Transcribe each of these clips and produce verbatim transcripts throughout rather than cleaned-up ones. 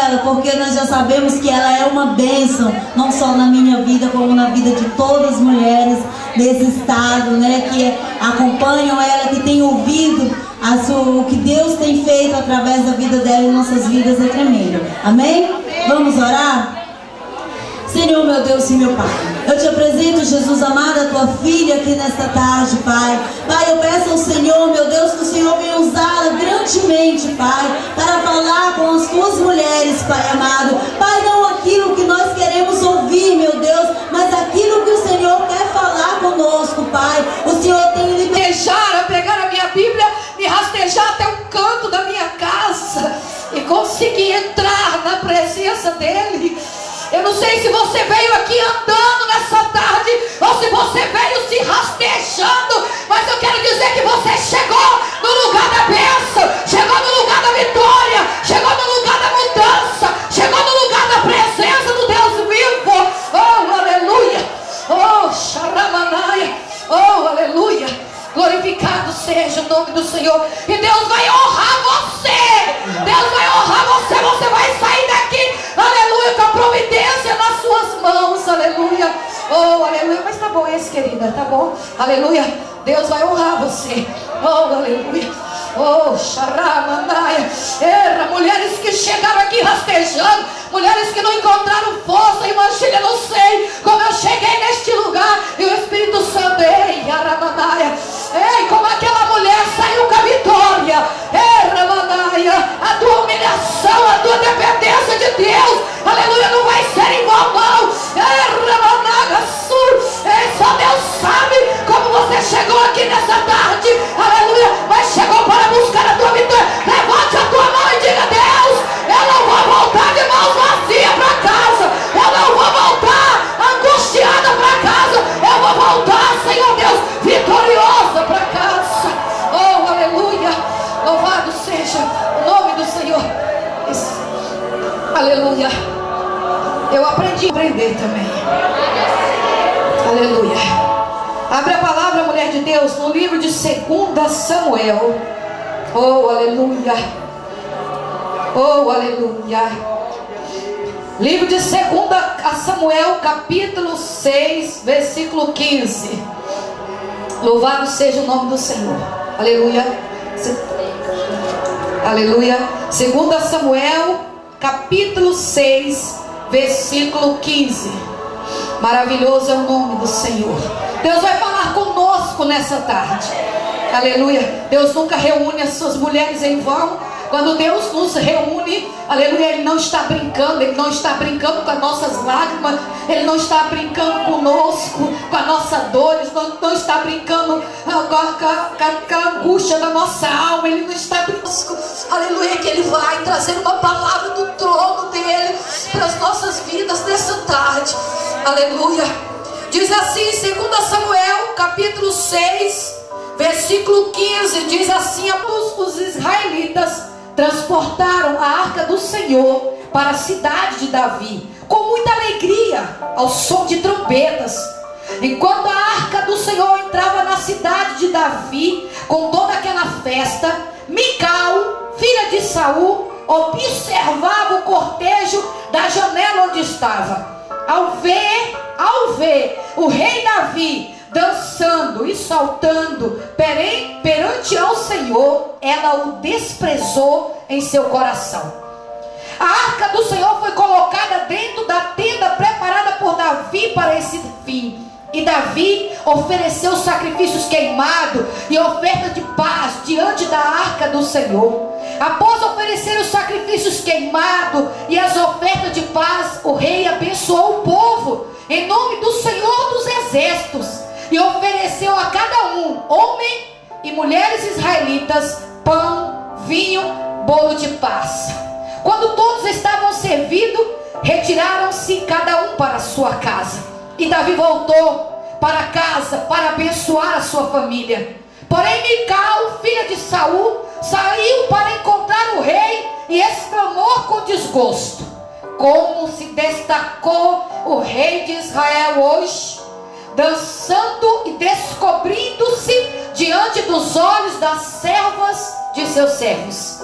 ela, porque nós já sabemos que ela é uma bênção, não só na minha vida, como na vida de todas as mulheres desse estado, né, que acompanham ela, que têm ouvido a sua, o que Deus tem feito através da vida dela em nossas vidas. É tremendo. Amém? Amém. Vamos orar? Senhor, meu Deus e meu Pai, eu te apresento, Jesus amado, a tua filha aqui nesta tarde, Pai. Pai, eu peço ao Senhor, meu Deus, que o Senhor venha usá-la grandemente, Pai, para falar com as tuas mulheres, Pai amado. Pai, não aquilo que nós queremos ouvir, meu Deus, mas aquilo que o Senhor quer falar conosco, Pai. O Senhor tem libertado a pegar a minha Bíblia e rastejar até um canto da minha casa e conseguir entrar na presença dEle. Eu não sei se você veio aqui andando nessa tarde ou se você veio se rastejando, mas eu quero dizer que você chegou no lugar da bênção, chegou no lugar da vitória, chegou no lugar da mudança, chegou no lugar da presença do Deus vivo. Oh, aleluia! Oh, xaramanaia! Oh, aleluia! Glorificado seja o nome do Senhor. E Deus vai honrar você. Deus vai honrar você. Você vai sair daqui, aleluia, com a providência nas suas mãos. Aleluia. Oh, aleluia. Mas tá bom esse, querida, tá bom? Aleluia. Deus vai honrar você. Oh, aleluia. Oh, xaramandaia. Erra, mulheres que chegaram aqui rastejando, mulheres que não encontraram força. Imagina, eu não sei como eu cheguei neste lugar e o Espírito Santo, ei, aramandaia, ei, como aquela mulher saiu com a vitória. Ei, Ramanaia, a tua humilhação, a tua dependência de Deus, aleluia, não vai ser em vão, não. Ei, Ramanaga, ei, só Deus sabe como você chegou aqui nessa tarde, aleluia, mas chegou para buscar a tua vitória. Levante a tua mão e diga: Deus, eu não vou voltar de mãos vazias para casa, eu não vou voltar angustiada para casa, eu vou voltar, Senhor Deus, vitoriosa para casa. Oh, aleluia, louvado seja o nome do Senhor. Isso. Aleluia. Eu aprendi a aprender também. Aleluia. Abre a palavra, mulher de Deus, no livro de Segunda Samuel. Oh, aleluia. Oh, aleluia. Livro de Segunda Samuel, capítulo seis, versículo quinze. Louvado seja o nome do Senhor. Aleluia. Aleluia. Segunda Samuel, capítulo seis, versículo quinze. Maravilhoso é o nome do Senhor. Deus vai falar conosco nessa tarde. Aleluia. Deus nunca reúne as suas mulheres em vão. Quando Deus nos reúne, aleluia, Ele não está brincando. Ele não está brincando com as nossas lágrimas. Ele não está brincando conosco, com a nossa dor. Ele não, não está brincando com a, com, a, com a angústia da nossa alma. Ele não está brincando, aleluia, que Ele vai trazer uma palavra do trono dEle para as nossas vidas nessa tarde. Aleluia. Diz assim, Segunda Samuel, capítulo seis, versículo quinze, diz assim: os israelitas transportaram a arca do Senhor para a cidade de Davi com muita alegria, ao som de trombetas. Enquanto a arca do Senhor entrava na cidade de Davi com toda aquela festa, Mical, filha de Saul, observava o cortejo da janela onde estava. Ao ver, ao ver o rei Davi dançando e saltando perante ao Senhor, ela o desprezou em seu coração. A arca do Senhor foi colocada dentro da tenda preparada por Davi para esse fim. E Davi ofereceu sacrifícios queimados e oferta de paz diante da arca do Senhor. Após oferecer os sacrifícios queimados e as ofertas de paz, o rei abençoou o povo em nome do Senhor dos Exércitos e ofereceu a cada um, homem e mulheres israelitas, pão, vinho, bolo de paz. Quando todos estavam servidos, retiraram-se cada um para a sua casa. E Davi voltou para casa para abençoar a sua família. Porém Mical, filha de Saul, saiu para encontrar o rei e exclamou com desgosto: como se destacou o rei de Israel hoje, dançando e descobrindo-se diante dos olhos das servas de seus servos.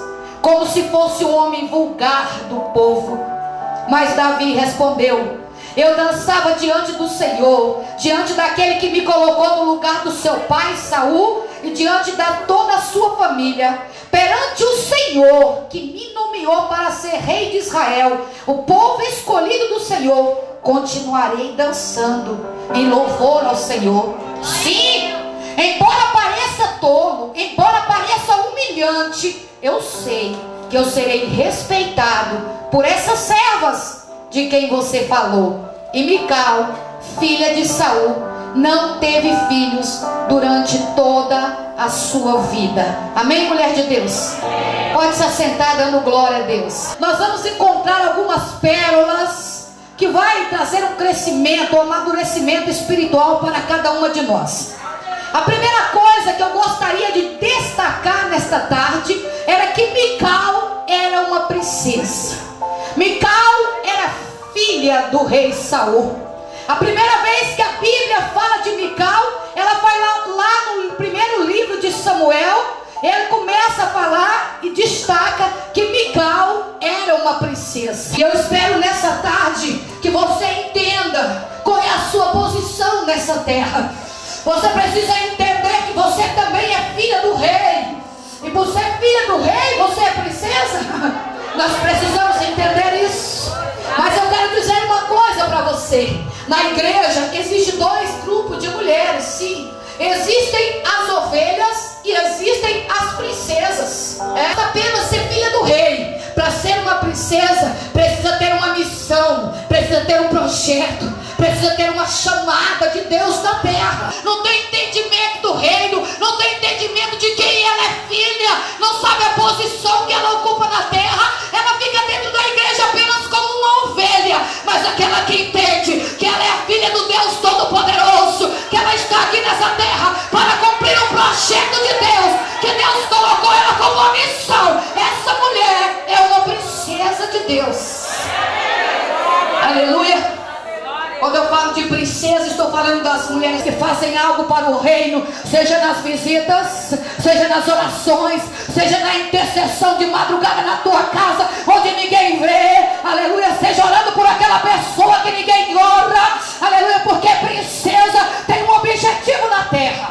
como se fosse um homem vulgar do povo. Mas Davi respondeu: eu dançava diante do Senhor, diante daquele que me colocou no lugar do seu pai Saul e diante de toda a sua família, perante o Senhor que me nomeou para ser rei de Israel, o povo escolhido do Senhor. Continuarei dançando em louvor ao Senhor. Sim, embora pareça tolo, embora pareça humilhante, eu sei que eu serei respeitado por essas servas de quem você falou. E Mical, filha de Saul, não teve filhos durante toda a sua vida. Amém, mulher de Deus? Pode se assentar dando glória a Deus. Nós vamos encontrar algumas pérolas que vai trazer um crescimento, um amadurecimento espiritual para cada uma de nós. A primeira coisa que eu gostaria de destacar nesta tarde era que Mical era uma princesa. Mical era filha do rei Saul. A primeira vez que a Bíblia fala de Mical, ela vai lá, lá no primeiro livro de Samuel. Ele começa a falar e destaca que Mical era uma princesa. E eu espero nessa tarde que você entenda qual é a sua posição nessa terra. Você precisa entender que você também é filha do rei. E por ser filha do rei, você é princesa. Nós precisamos entender isso. Mas eu quero dizer uma coisa para você. Na igreja existem dois grupos de mulheres, sim. Existem as ovelhas e existem as princesas. É apenas ser filha do rei. Para ser uma princesa, precisa ter uma missão, precisa ter um projeto, precisa ter uma chamada de Deus na terra. Não tem entendimento do reino, não tem entendimento de quem ela é filha, não sabe a posição que ela ocupa na terra. Ela fica dentro da igreja apenas como uma ovelha. Mas aquela que entende que ela é a filha do Deus Todo-Poderoso, que ela está aqui nessa terra para cumprir um projeto de Deus, que Deus colocou ela como uma missão. Essa mulher é uma princesa de Deus. Aleluia. Quando eu falo de princesa, estou falando das mulheres que fazem algo para o reino, seja nas visitas, seja nas orações, seja na intercessão de madrugada na tua casa, onde ninguém vê, aleluia, seja orando por aquela pessoa que ninguém ora, aleluia, porque princesa tem um objetivo na terra.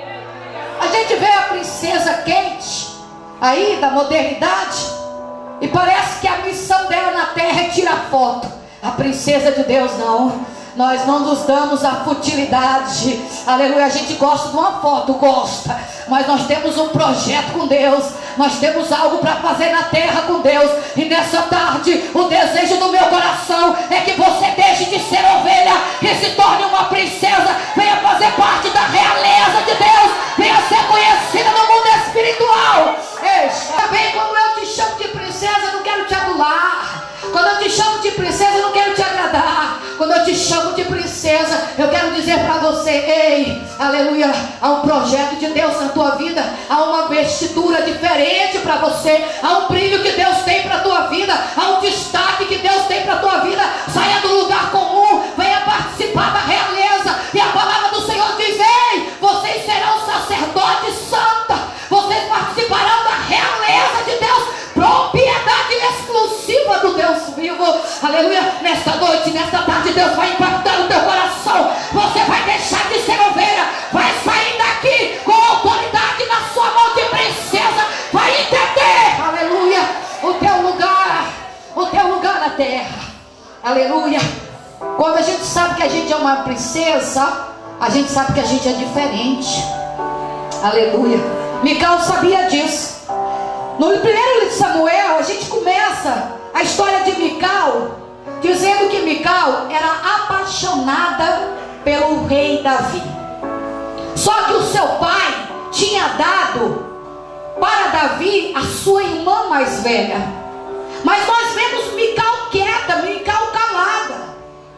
A gente vê a princesa Kate, aí da modernidade, e parece que a missão dela na terra é tirar foto. A princesa de Deus não. Nós não nos damos a futilidade. Aleluia. A gente gosta de uma foto, gosta. Mas nós temos um projeto com Deus. Nós temos algo para fazer na terra com Deus. E nessa tarde, o desejo do meu coração é que você deixe de ser ovelha e se torne uma princesa. Venha fazer parte da realeza de Deus. Venha ser conhecida no mundo espiritual. Ei, também quando eu te chamo de princesa, eu não quero te adular. Quando eu te chamo de princesa, eu não quero te agradar. Quando eu te chamo de princesa, eu quero dizer para você: ei, aleluia, há um projeto de Deus na tua vida, há uma vestidura diferente para você, há um brilho que Deus tem para a tua vida, há um destaque que Deus tem para a tua vida. Saia do lugar comum, venha participar da realeza. E a palavra do Senhor diz: ei, vocês serão sacerdotes santos, vocês participarão da realeza de Deus, propriedade exclusiva do Deus vivo. Aleluia. Nesta noite, nesta tarde, Deus vai impactar o teu coração. Você vai deixar de ser ovelha, vai sair daqui com autoridade na sua mão de princesa. Vai entender, aleluia, o teu lugar, o teu lugar na terra. Aleluia. Quando a gente sabe que a gente é uma princesa, a gente sabe que a gente é diferente. Aleluia. Mical sabia disso. No primeiro livro de Samuel, a gente começa a história de Mical, dizendo que Mical era apaixonada pelo rei Davi. Só que o seu pai tinha dado para Davi a sua irmã mais velha. Mas nós vemos Mical quieta, Mical calada.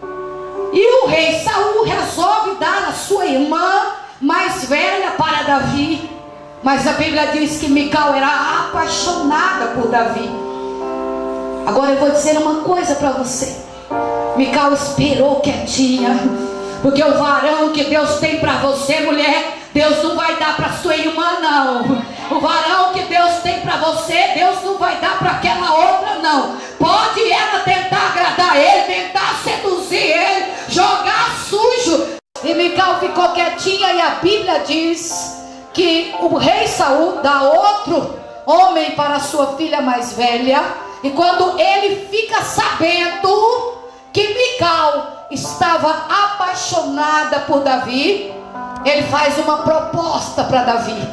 E o rei Saul resolve dar a sua irmã mais velha para Davi. Mas a Bíblia diz que Mical era apaixonada por Davi. Agora eu vou dizer uma coisa para você. Mical esperou quietinha, porque o varão que Deus tem para você, mulher, Deus não vai dar para sua irmã, não. O varão que Deus tem para você, Deus não vai dar para aquela outra, não. Pode ela tentar agradar ele, tentar seduzir ele, jogar sujo. E Mical ficou quietinha, e a Bíblia diz que o rei Saul dá outro homem para sua filha mais velha. E quando ele fica sabendo que Mical estava apaixonada por Davi, ele faz uma proposta para Davi.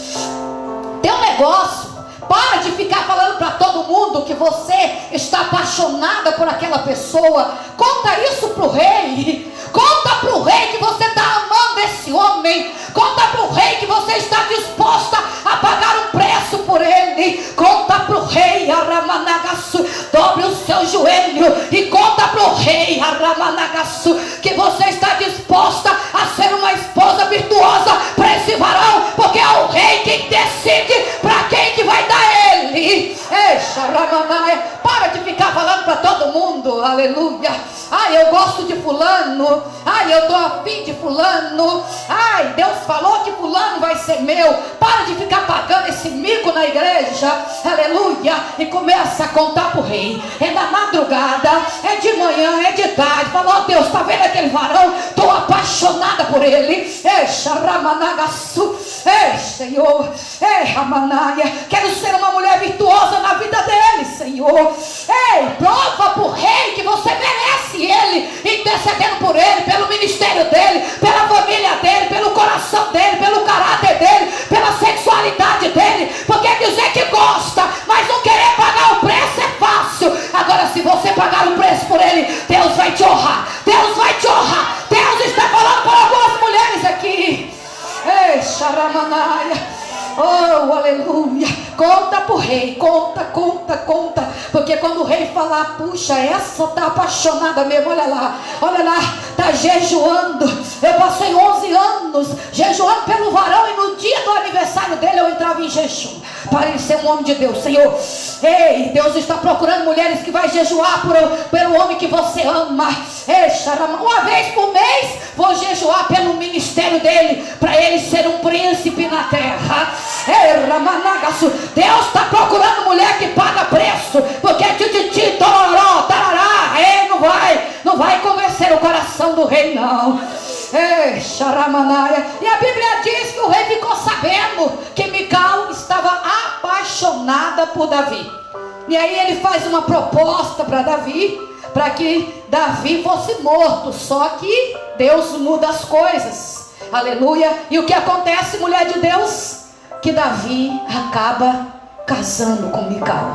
Tem um negócio, para de ficar falando para todo mundo que você está apaixonada por aquela pessoa. Conta isso para o rei. Conta para o rei que você está amando esse homem. Conta para o rei que você está disposta a pagar um preço por ele. Conta para o rei, Aramanagaçu, dobre o seu joelho e conta para o rei, Aramanagaçu, que você está disposta a ser uma esposa virtuosa para esse varão, porque é o rei quem decide para quem que vai dar ele. Eixa, Ramanai, para de ficar falando para todo mundo, aleluia. Ai, eu gosto de fulano. Ai, eu estou afim de fulano. Ai, Deus falou que fulano vai ser meu. Para de ficar pagando esse mico na igreja, aleluia. E começa a contar para o rei. É na madrugada, é de manhã, é de tarde. Falou, oh, Deus, está vendo aquele varão? Estou apaixonada por ele. Eixa, Ramanagaçu. Ei, Senhor. Ei, Ramanaia. Quero ser uma mulher virtuosa na vida dele, Senhor. Ei, prova para o rei que você merece ele, intercedendo por ele, pelo ministério dele, pela família dele, pelo coração dele, pelo caráter dele, pela sexualidade dele. Porque dizer que gosta, mas não querer pagar o preço é fácil. Agora, se você pagar o preço por ele, Deus vai te honrar. Deus vai te honrar. Deus está falando para algumas mulheres aqui. Ei, Xaramanaia. Oh, aleluia. Conta pro rei, conta, conta, conta. Porque quando o rei falar, puxa, essa tá apaixonada mesmo, olha lá, olha lá, tá jejuando. Eu passei onze anos jejuando pelo varão, e no dia do aniversário dele eu entrava em jejum para ele ser um homem de Deus. Senhor, ei, Deus está procurando mulheres que vai jejuar por, pelo homem que você ama. Ei, Xarama, uma vez por mês vou jejuar pelo ministério dele, para ele ser um príncipe na terra. Ei, Ramanagaçu, Deus está procurando mulher que paga preço, porque tititi, tororó, tarará, ei, não vai, não vai convencer o coração do rei, não. Ei, Xaramanaia. E a Bíblia diz que o rei ficou sabendo que Mical estava apaixonada por Davi. E aí ele faz uma proposta para Davi, para que Davi fosse morto. Só que Deus muda as coisas, aleluia. E o que acontece, mulher de Deus? Que Davi acaba casando com Mical.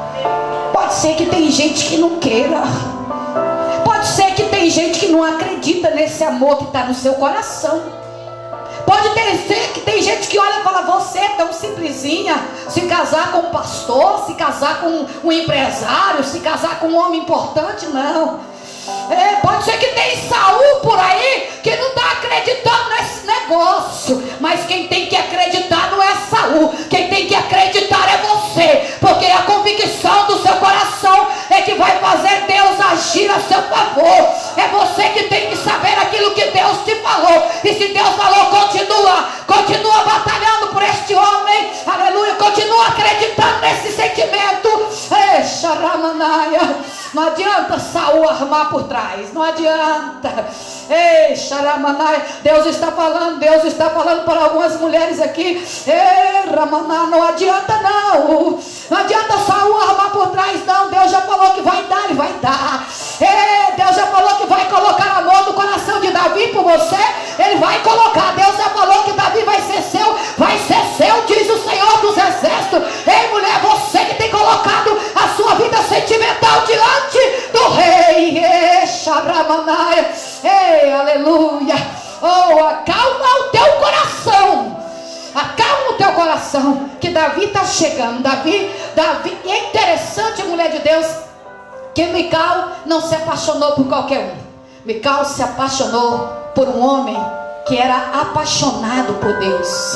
Pode ser que tem gente que não queira. Pode ser que tem gente que não acredita nesse amor que está no seu coração. Pode ter, ser que tem gente que olha e fala, você é tão simplesinha, se casar com um pastor, se casar com um empresário, se casar com um homem importante. Não. É, pode ser que tem Saul por aí que não está acreditando nesse negócio. Mas quem tem que acreditar não é Saul. Quem tem que acreditar é você. Porque a convicção do seu coração é que vai fazer Deus agir a seu favor. É você que tem que saber aquilo que Deus te falou. E se Deus falou, continua. Continua batalhando por este homem. Aleluia. Continua acreditando nesse sentimento. Ei, Xaramanaia. Não adianta Saul armar por trás. Não adianta. Ei, Xaramanai. Deus está falando. Deus está falando para algumas mulheres aqui. Ei, Ramaná. Não adianta não. Não adianta Saul armar por trás não. Deus já falou que vai dar. Ele vai dar. Ei, Deus já falou que vai colocar amor no coração de Davi por você. Ele vai colocar. Deus já falou que Davi vai ser seu. Vai ser seu, diz o Senhor dos Exércitos. Ei, mulher, você que tem colocado a sua vida sentimental diante do rei. Ei, Xaramanai. Ei, aleluia. Oh, acalma o teu coração. Acalma o teu coração, que Davi está chegando. Davi, Davi, e é interessante, mulher de Deus, que Mical não se apaixonou por qualquer um. Mical se apaixonou por um homem que era apaixonado por Deus.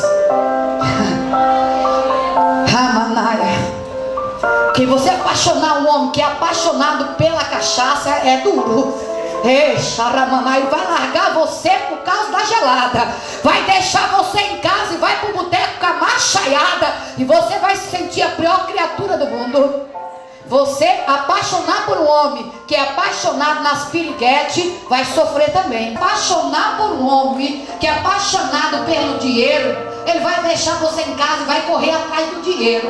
Ramanaia. Que você apaixonar um homem que é apaixonado pela cachaça é duro. Ei, xaramanai, ele vai largar você por causa da gelada. Vai deixar você em casa e vai pro boteco com a machaiada. E você vai se sentir a pior criatura do mundo. Você apaixonar por um homem que é apaixonado nas piriguetes, vai sofrer também. Apaixonar por um homem que é apaixonado pelo dinheiro, ele vai deixar você em casa e vai correr atrás do dinheiro.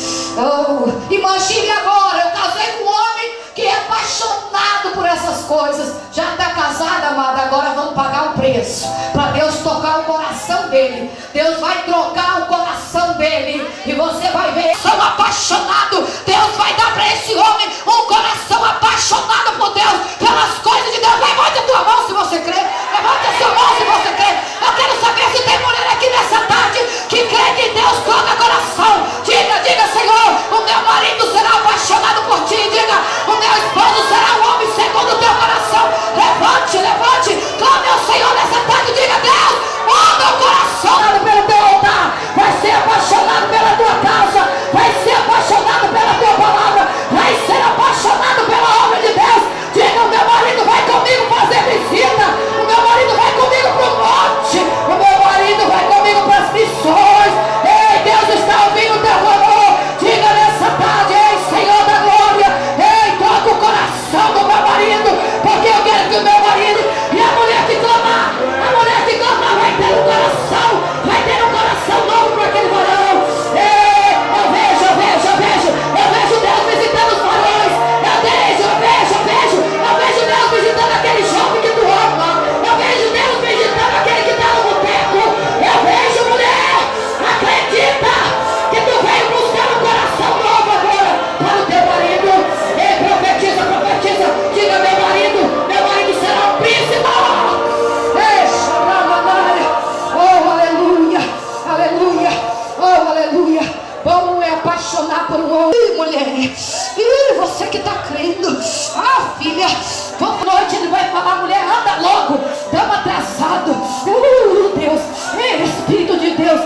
Oh, imagine agora, eu casei com um homem que é apaixonado por essas coisas. Já está casada, amada, agora vamos pagar um preço para Deus tocar o coração dele. Deus vai trocar o coração dele e você vai ver. São apaixonado. Deus vai dar para esse homem um coração apaixonado por Deus, pelas coisas de Deus. Levante a tua mão se você crê. Levante a sua mão se você crê. Eu quero saber se tem mulher aqui nessa tarde que crê que Deus toca coração. Diga, diga, Senhor, o meu marido será apaixonado por ti. Diga, o meu esposo será um homem segundo o teu coração. Levante, levante, clame ao Senhor nessa tarde. Diga, Deus, oh, meu coração pelo teu altar vai ser apaixonado pela tua causa, vai ser apaixonado pela tua palavra, vai ser apaixonado pela obra de Deus. Diga, o meu marido vai comigo fazer visita, o meu marido vai comigo pro monte, o meu marido vai comigo para as missões. Ei, Deus está ouvindo o teu clamor. Diga nessa tarde, ei, Senhor da glória, ei, toca o coração do meu marido, porque eu quero que o meu marido e a mulher que clamar, a mulher que clamar vai ter um coração, vai ter um coração novo para aquele varão. Ei, eu vejo, eu vejo, eu vejo, eu vejo Deus visitando os varões, eu vejo, eu vejo, eu vejo, eu vejo Deus visitando aquele jovem que tu ama, eu vejo Deus visitando aquele que está no boteco, eu vejo, mulher, acredita que tu veio buscar um coração novo agora para o teu marido. Ei, profetiza, profetiza, diga, meu marido, meu marido será um príncipe. Ei, xaramanai, oh, aleluia, aleluia, oh, aleluia. Bom é apaixonar por um homem. Ih, mulher, ih, você que está crendo, ah, filha, boa noite, ele vai falar, mulher, anda logo, estamos atrasados. Uh, Deus, ei, Espírito de Deus,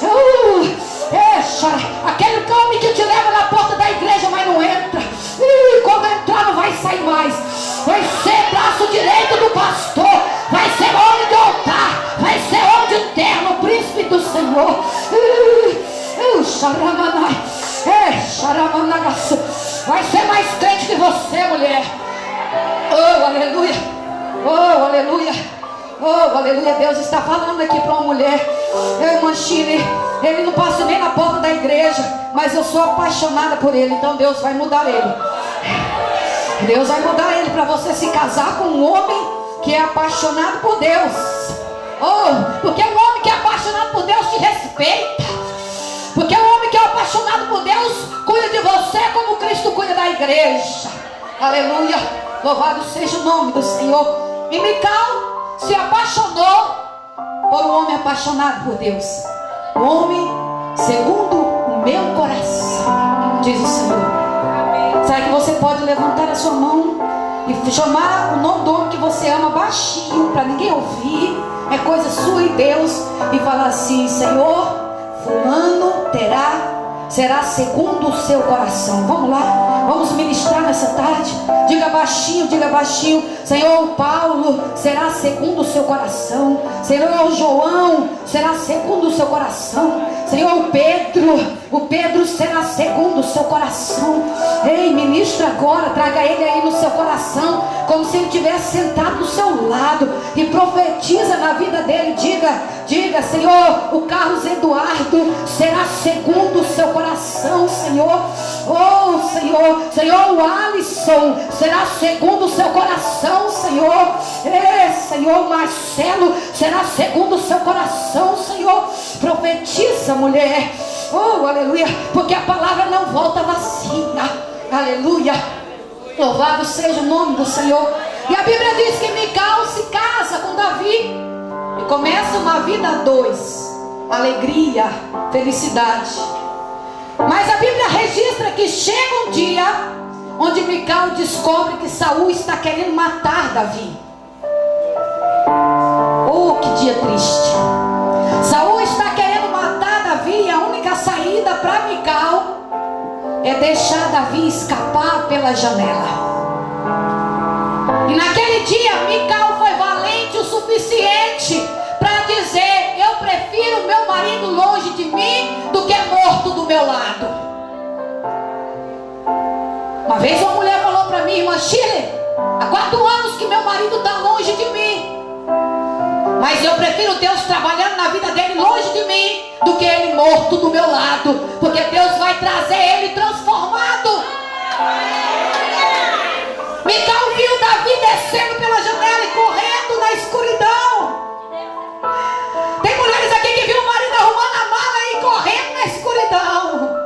uh, é, xara, aquele homem que te leva na porta da igreja, mas não entra. Ih, quando entrar não vai sair mais. Vai ser braço direito do pastor, vai ser homem do altar, vai ser homem de terno, o príncipe do Senhor. Uh, uh, xaramanai, é, xaramanagaço, vai ser mais crente que você, mulher. Oh, aleluia, oh, aleluia, oh, aleluia. Deus está falando aqui para uma mulher. Eu, Manchine, ele não passa nem na porta da igreja, mas eu sou apaixonada por ele. Então Deus vai mudar ele. Deus vai mudar ele para você se casar com um homem que é apaixonado por Deus. Oh, porque um homem que é apaixonado por Deus te respeita. Porque um homem que é apaixonado por Deus cuida de você como Cristo cuida da igreja. Aleluia, louvado seja o nome do Senhor. E Mical se apaixonou por um homem apaixonado por Deus. Um homem segundo o meu coração, diz o Senhor. Será que você pode levantar a sua mão e chamar o nome do homem que você ama baixinho, para ninguém ouvir, é coisa sua e Deus, e falar assim: Senhor, fulano terá, será segundo o seu coração. Vamos lá, vamos ministrar nessa tarde. Diga baixinho, diga baixinho: Senhor, o Paulo será segundo o seu coração. Senhor, o João será segundo o seu coração. Senhor, o Pedro, o Pedro será segundo o seu coração. Ei, ministra agora, traga ele aí no seu coração, como se ele estivesse sentado do seu lado, e profetiza na vida dele. Diga, diga: Senhor, o Carlos Eduardo será segundo o seu coração, Senhor. Oh, Senhor, Senhor, o Alisson será segundo o seu coração, Senhor. É, Senhor, Marcelo será segundo o seu coração, Senhor. Profetiza, mulher. Oh, aleluia, porque a palavra não volta vazia. Aleluia, louvado seja o nome do Senhor. E a Bíblia diz que Mical se casa com Davi e começa uma vida a dois, alegria, felicidade. Mas a Bíblia registra que chega um dia onde Mical descobre que Saul está querendo matar Davi. Oh, que dia triste. Saul está querendo matar Davi, e a única saída para Mical é deixar Davi escapar pela janela. E naquele dia Mical foi valente o suficiente para dizer: eu prefiro meu marido longe de mim do que morto do meu lado. Uma vez uma mulher falou para mim: irmã Shirley, há quatro anos que meu marido está longe de mim, mas eu prefiro Deus trabalhando na vida dele longe de mim do que ele morto do meu lado, porque Deus vai trazer ele transformado. Mical viu Davi descendo pela janela e correndo na escuridão. Tem mulheres aqui que viu o marido arrumando a mala e correndo na escuridão.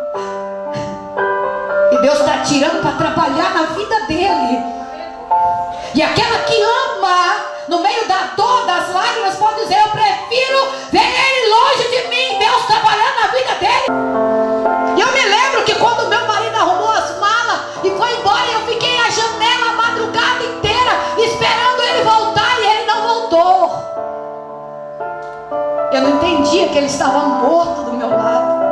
E Deus está tirando para trabalhar na vida dele. E aquela que ama, no meio da dor, das lágrimas, pode dizer: eu prefiro ver ele longe de mim, Deus trabalhando na vida dele. E eu me lembro que quando meu marido arrumou as malas e foi embora, eu fiquei na janela a madrugada inteira esperando ele voltar, e ele não voltou. Eu não entendia que ele estava morto do meu lado.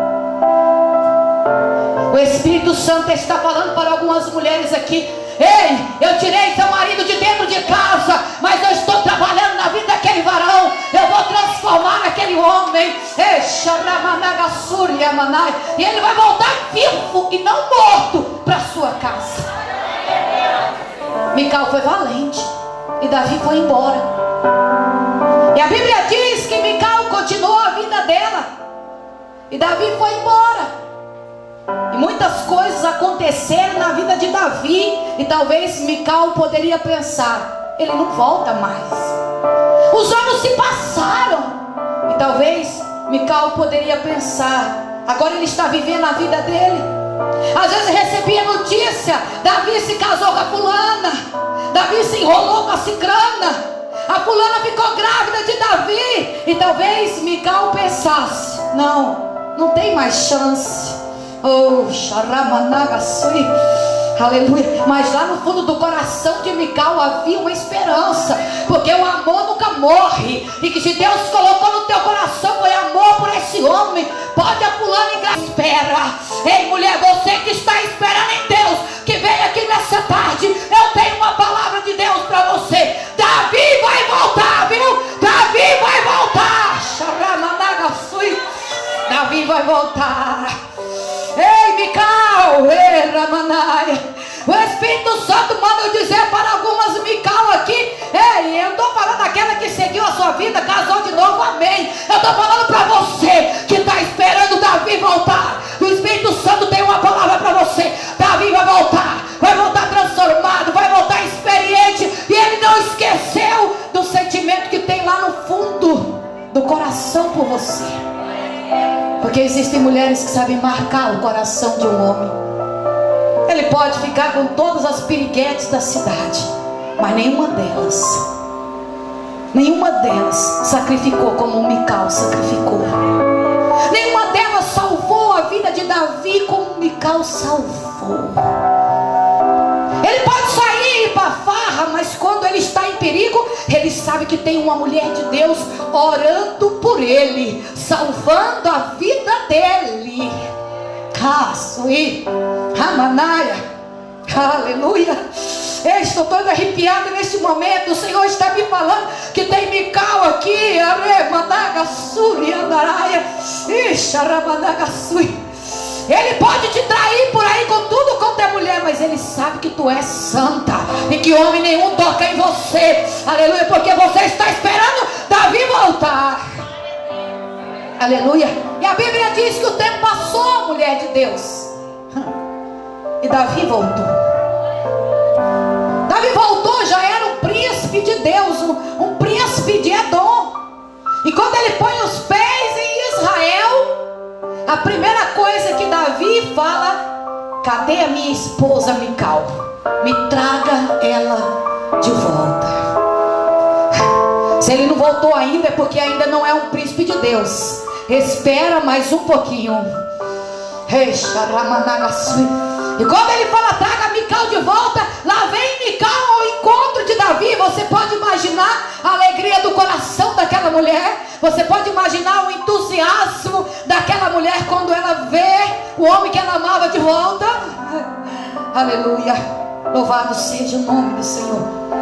O Espírito Santo está falando para algumas mulheres aqui: ei, eu tirei seu marido de dentro de casa, mas eu estou trabalhando na vida daquele varão. Eu vou transformar aquele homem. E ele vai voltar vivo e não morto para sua casa. Mical foi valente e Davi foi embora. E a Bíblia diz que Mical continuou a vida dela e Davi foi embora. E muitas coisas aconteceram na vida de Davi, e talvez Mical poderia pensar: ele não volta mais. Os anos se passaram, e talvez Mical poderia pensar: agora ele está vivendo a vida dele. Às vezes recebia notícia: Davi se casou com a fulana, Davi se enrolou com a cicrana, a fulana ficou grávida de Davi. E talvez Mical pensasse: não, não tem mais chance. Oh, Xaramanagasui, aleluia. Mas lá no fundo do coração de Mical havia uma esperança, porque o amor nunca morre. E que se Deus colocou no teu coração foi amor por esse homem, pode a fulana engravidar. Espera. Ei, mulher, você que está esperando em Deus, que vem aqui nessa tarde, eu tenho uma palavra de Deus para você. Davi vai voltar, viu? Davi vai voltar. Xaramanagasui, Davi vai voltar. Ei, Mical, ei, Ramanaia. O Espírito Santo manda eu dizer para algumas Mical aqui: ei, eu estou falando daquela que seguiu a sua vida, casou de novo, amém. Eu estou falando para você que está esperando Davi voltar. O Espírito Santo tem uma palavra para você: Davi vai voltar, vai voltar transformado, vai voltar experiente. E ele não esqueceu do sentimento que tem lá no fundo do coração por você. Porque existem mulheres que sabem marcar o coração de um homem. Ele pode ficar com todas as piriguetes da cidade, mas nenhuma delas Nenhuma delas sacrificou como Mical sacrificou. Nenhuma delas salvou a vida de Davi como Mical salvou. Ele pode sair para farra, mas quando ele está em perigo, ele sabe que tem uma mulher de Deus orando por ele, salvando a vida dele. Caçoi, Ramanaia, aleluia. Eu estou toda arrepiada neste momento. O Senhor está me falando que tem Mical aqui, Aremanagasuri, Andaraia, Ixaramanagassui. Ele pode te trair por aí com tudo quanto é mulher, mas ele sabe que tu és santa e que homem nenhum toca em você. Aleluia, porque você está esperando Davi voltar. Aleluia. E a Bíblia diz que o tempo passou, mulher de Deus, e Davi voltou. Davi voltou, já era um príncipe de Deus, um, um príncipe de Edom. E quando ele põe os pés em Israel, a primeira coisa que Davi fala: cadê a minha esposa Mical? Me traga ela de volta. Se ele não voltou ainda, é porque ainda não é um príncipe de Deus. Espera mais um pouquinho. E quando ele fala: traga Mical de volta, lá vem Mical ao encontro de Davi. Você pode imaginar a alegria do coração daquela mulher. Você pode imaginar o entusiasmo daquela mulher quando ela vê o homem que ela amava de volta. Aleluia. Louvado seja o nome do Senhor.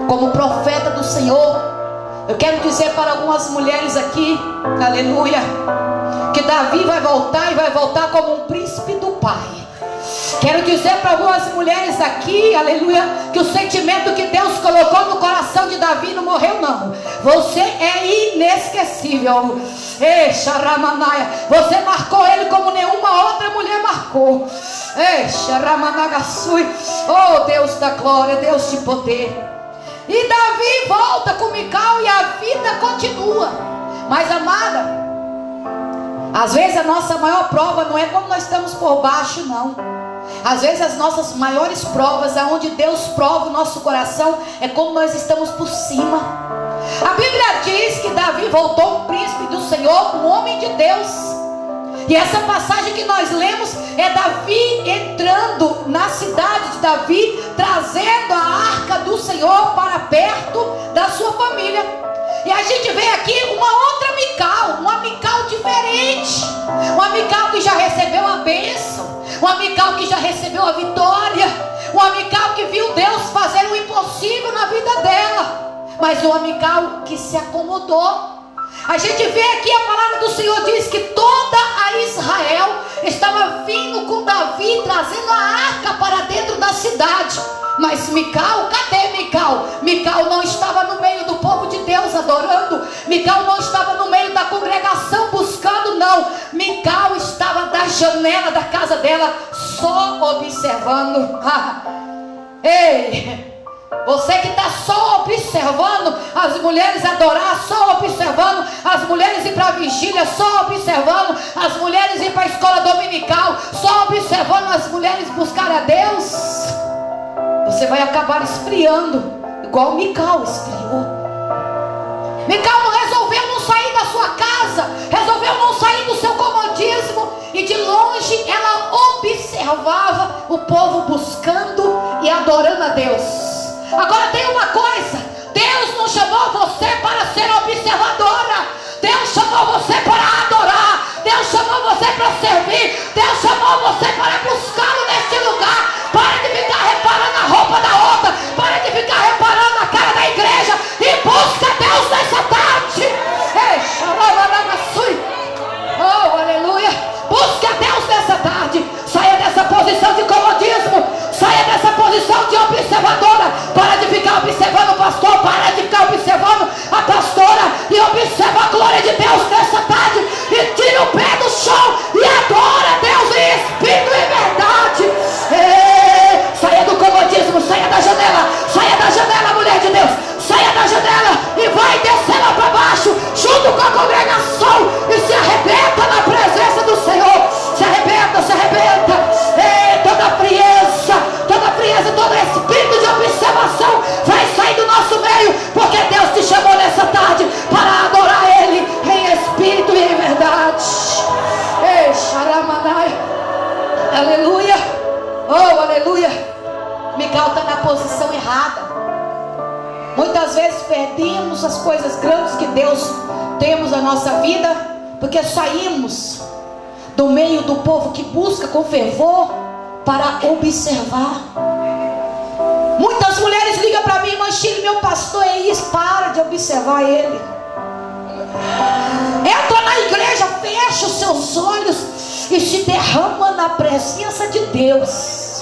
como profeta do Senhor, eu quero dizer para algumas mulheres aqui, aleluia, que Davi vai voltar e vai voltar como um príncipe do Pai. Quero dizer para algumas mulheres aqui, aleluia, que o sentimento que Deus colocou no coração de Davi não morreu não. Você é inesquecível. Ei, Xaramanaya, você marcou ele como nenhuma outra mulher marcou. Ei, Xaramanagassui, oh Deus da glória, Deus de poder. E Davi volta com Mical e a vida continua. Mas amada, às vezes a nossa maior prova não é quando nós estamos por baixo, não. Às vezes as nossas maiores provas, aonde Deus prova o nosso coração, é quando nós estamos por cima. A Bíblia diz que Davi voltou um príncipe do Senhor, um homem de Deus. E essa passagem que nós lemos é Davi entrando na cidade de Davi, trazendo a arca do Senhor para perto da sua família. E a gente vê aqui uma outra Mical, uma Mical diferente, uma Mical que já recebeu a bênção, uma Mical que já recebeu a vitória, uma Mical que viu Deus fazer o impossível na vida dela, mas uma Mical que se acomodou. A gente vê aqui a palavra do Senhor diz que toda a Israel estava vindo com Davi, trazendo a arca para dentro da cidade. Mas Mical, cadê Mical? Mical não estava no meio do povo de Deus adorando. Mical não estava no meio da congregação buscando, não. Mical estava da janela da casa dela, só observando. Ei, você que está só observando as mulheres adorar, só observando as mulheres ir para a vigília, só observando as mulheres ir para a escola dominical, só observando as mulheres buscar a Deus, você vai acabar esfriando, igual Mical esfriou. Mical não resolveu não sair da sua casa, resolveu não sair do seu comodismo, e de longe ela observava o povo buscando e adorando a Deus. Agora tem uma coisa, Deus não chamou você para ser observadora, Deus chamou você para adorar, Deus chamou você para servir, Deus chamou você para buscá-lo neste lugar. Para de ficar reparando a roupa da outra, para de ficar reparando a cara da igreja, e busca Deus nessa tarde. Oh, aleluia. Busque a Deus nessa tarde. Saia dessa posição de comodismo, saia dessa posição de observadora. Para de ficar observando o pastor, para de ficar observando a pastora, e observa a glória de Deus nessa tarde, e tira o pé do chão e adora a Deus em espírito e verdade. Ei, saia do comodismo, saia da janela, saia da janela, mulher de Deus, saia da janela e vai descer lá para baixo, junto com a congregação, e se arrebenta na presença do Senhor. Se arrebenta, se arrebenta. Ei, toda frieza, toda frieza, todo espírito de observação vai sair do nosso meio, porque Deus te chamou nessa tarde para adorar Ele em espírito e em verdade. Ei, Xaramanai, aleluia, oh, aleluia. Mical está na posição errada. Muitas vezes perdemos as coisas grandes que Deus temos na nossa vida, porque saímos do meio do povo que busca com fervor para observar. Muitas mulheres ligam para mim, Manchile, meu pastor é isso, para de observar ele. Entra na igreja, fecha os seus olhos e se derrama na presença de Deus.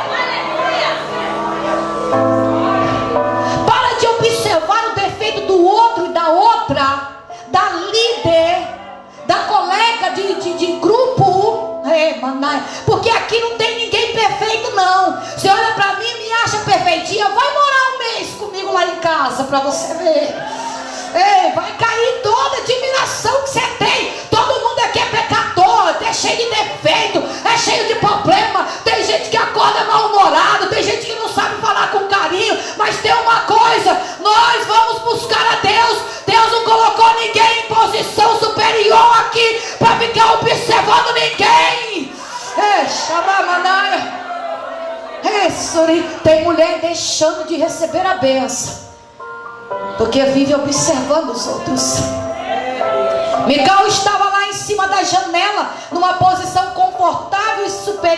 Para de observar o defeito do outro e da outra, da líder, da colega de, de, de grupo. É, manai, porque aqui não tem ninguém perfeito não. Você olha para mim e me acha perfeitinha, vai morar um mês comigo lá em casa para você ver. Ei, vai cair toda a admiração que você tem. Todo mundo aqui é pecador, é cheio de defeito, é cheio de problema. Tem gente que acorda mal-humorado, tem gente que não sabe falar com carinho. Mas tem uma coisa, nós vamos buscar a Deus. Deus não colocou ninguém em posição superior aqui para ficar observando ninguém. É, Xaramanai. É, Suri. Tem mulher deixando de receber a bênção porque vive observando os outros. Mical estava lá em cima da janela, numa posição confortável e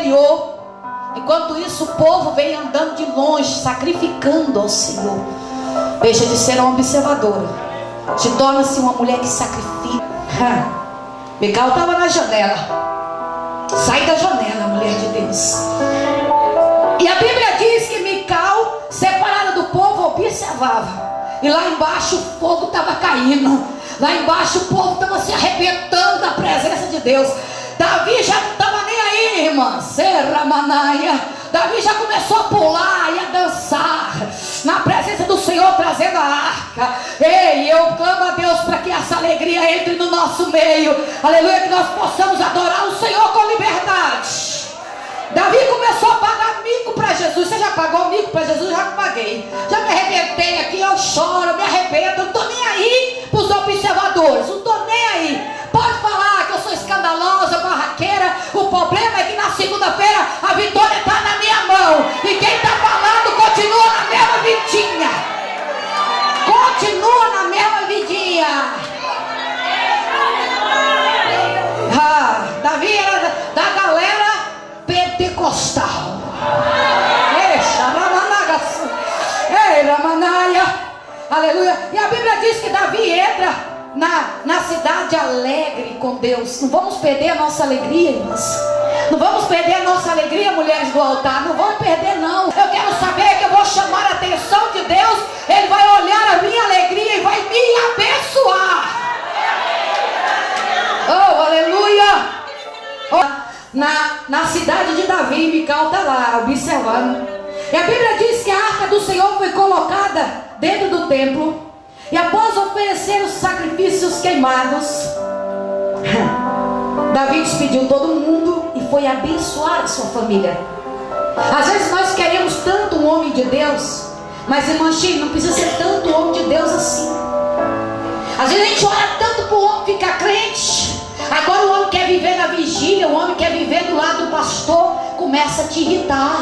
superior. Enquanto isso, o povo vem andando de longe, sacrificando ao Senhor. Deixa de ser uma observadora, te torna-se uma mulher que sacrifica. Mical estava na janela. Sai da janela, mulher de Deus. E a Bíblia diz que Mical, separada do povo, observava. E lá embaixo o fogo estava caindo. Lá embaixo o povo estava se arrebentando da presença de Deus. Davi já não estava nem aí, irmã. Serra Manaia. Davi já começou a pular e a dançar na presença do Senhor, trazendo a arca. Ei, eu clamo a Deus para que essa alegria entre no nosso meio. Aleluia, que nós possamos adorar o Senhor com liberdade. Davi começou a pagar mico para Jesus. Você já pagou mico para Jesus? Já paguei. Já me arrebentei aqui, eu choro, me arrebento. Eu não estou nem aí para os observadores. Não estou nem aí. Pode falar que eu sou escandalosa, barraqueira. O problema é que na segunda-feira a vitória está na minha mão. E quem está falando continua na mesma vidinha. Continua na mesma vidinha. Ah, Davi era da, da galera pentecostal. Ei, Ramanaia. Aleluia. E a Bíblia diz que Davi entra Na, na cidade alegre com Deus. Não vamos perder a nossa alegria, irmãs. Não vamos perder a nossa alegria, mulheres do altar. Não vamos perder, não. Eu quero saber que eu vou chamar a atenção de Deus. Ele vai olhar a minha alegria e vai me abençoar. Oh, aleluia. Oh, na, na cidade de Davi, Mical está lá, observando. E a Bíblia diz que a arca do Senhor foi colocada dentro do templo. E após oferecer os sacrifícios queimados, Davi despediu todo mundo e foi abençoar a sua família. Às vezes nós queremos tanto um homem de Deus, mas irmã Chico, não precisa ser tanto homem de Deus assim. Às vezes a gente ora tanto para o homem ficar crente. Agora o homem quer viver na vigília, o homem quer viver do lado do pastor, começa a te irritar.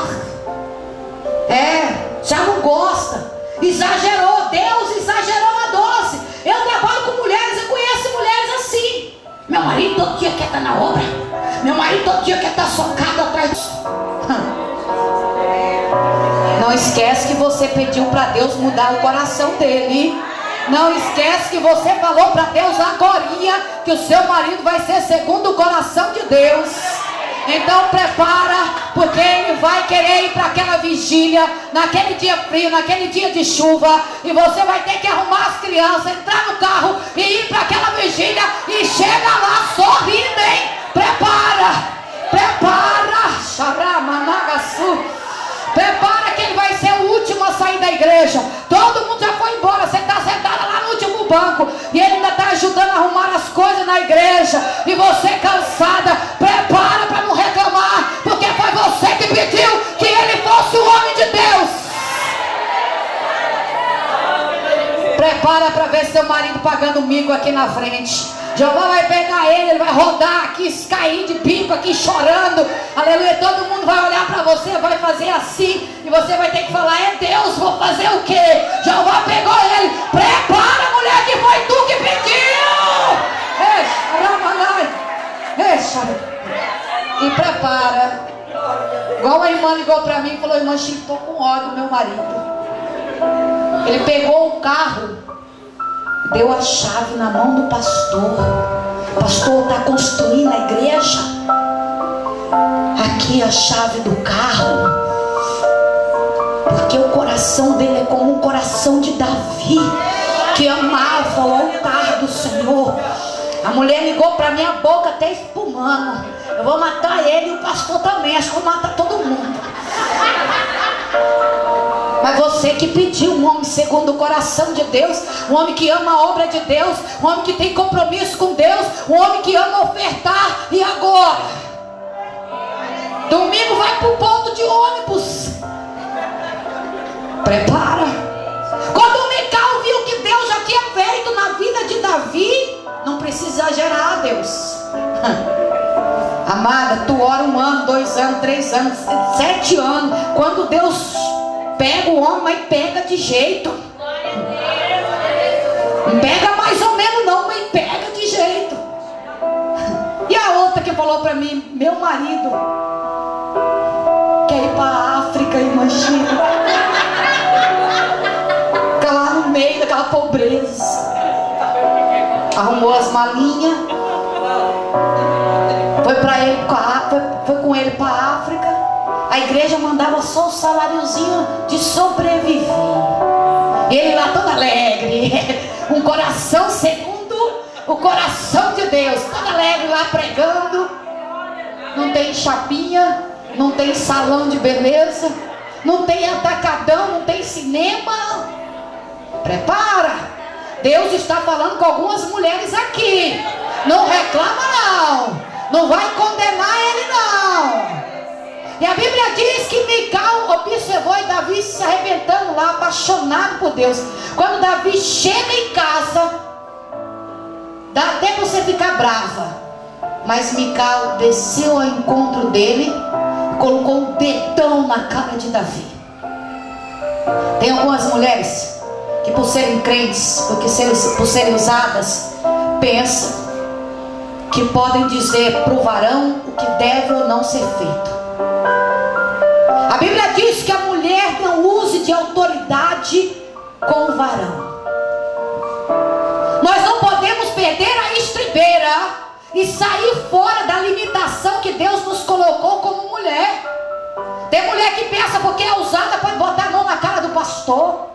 É, já não gosta. Exagerou, Deus exagerou a dose. Eu trabalho com mulheres, eu conheço mulheres assim. Meu marido todo dia quer estar na obra. Meu marido todo dia quer estar socado atrás do... Não esquece que você pediu para Deus mudar o coração dele. Não esquece que você falou para Deus agorinha que o seu marido vai ser segundo o coração de Deus. Então prepara, porque ele vai querer ir para aquela vigília, naquele dia frio, naquele dia de chuva, e você vai ter que arrumar as crianças, entrar no carro e ir para aquela vigília, e chega lá sorrindo, hein? Prepara, prepara, Xaramanagaçu. Prepara que ele vai ser o último a sair da igreja. Todo mundo já foi embora. Você está sentada lá no último banco e ele ainda está ajudando a arrumar as coisas na igreja. E você cansada, prepara para não reclamar, porque foi você que pediu que ele fosse o homem de Deus. Prepara para ver seu marido pagando mico aqui na frente. Jeová vai pegar ele, ele vai rodar aqui, cair de bico aqui, chorando. Aleluia, todo mundo vai olhar para você, vai fazer assim, e você vai ter que falar: é Deus, vou fazer o quê? Jeová pegou ele. Prepara, mulher, que foi tu que pediu. Eixa, e prepara. Igual a irmã ligou para mim e falou: irmã Chico, estou com ódio do meu marido. Ele pegou o carro, deu a chave na mão do pastor. O pastor está construindo a igreja. Aqui a chave do carro. Porque o coração dele é como o coração de Davi, que amava o altar do Senhor. A mulher ligou para mim, a boca até espumando: eu vou matar ele e o pastor também. Acho que vou matar todo mundo. Mas você que pediu um homem segundo o coração de Deus, um homem que ama a obra de Deus, um homem que tem compromisso com Deus, um homem que ama ofertar. E agora? Domingo vai para o ponto de ônibus. Prepara. Quando Mical viu que Deus já tinha feito na vida de Davi, não precisa exagerar, Deus. Amada, tu ora um ano, dois anos, três anos, sete anos. Quando Deus pega o homem, mas pega de jeito. Não pega mais ou menos não, mas pega de jeito. E a outra que falou para mim: meu marido quer ir para a África, imagina. Claro arrumou as malinhas, foi, pra ele, foi, foi com ele para a África. A igreja mandava só o saláriozinho de sobreviver. Ele lá todo alegre, um coração segundo o coração de Deus, todo alegre lá pregando. Não tem chapinha, não tem salão de beleza, não tem atacadão, não tem cinema. Prepara, Deus está falando com algumas mulheres aqui. Não reclama não, não vai condenar ele não. E a Bíblia diz que Mical observou e Davi se arrebentando lá, apaixonado por Deus. Quando Davi chega em casa, dá até para você ficar brava, mas Mical desceu ao encontro dele, colocou um dedão na cara de Davi. Tem algumas mulheres que, por serem crentes, porque serem, por serem usadas, pensam que podem dizer para o varão o que deve ou não ser feito. A Bíblia diz que a mulher não use de autoridade com o varão. Nós não podemos perder a estribeira e sair fora da limitação que Deus nos colocou como mulher. Tem mulher que pensa porque é usada pode botar a mão na cara do pastor.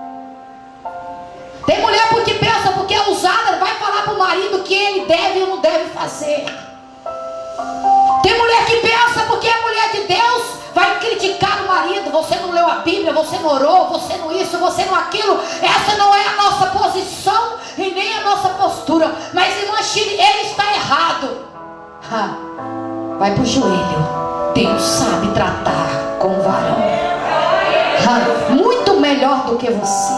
Tem mulher porque pensa porque é usada vai falar para o marido que ele deve ou não deve fazer. Tem mulher que pensa porque é mulher de Deus vai criticar o marido. Você não leu a Bíblia, você não orou, você não isso, você não aquilo. Essa não é a nossa posição e nem a nossa postura. Mas irmã Chile, ele está errado. Ha, vai para o joelho. Deus sabe tratar com o varão. Ha, muito melhor do que você.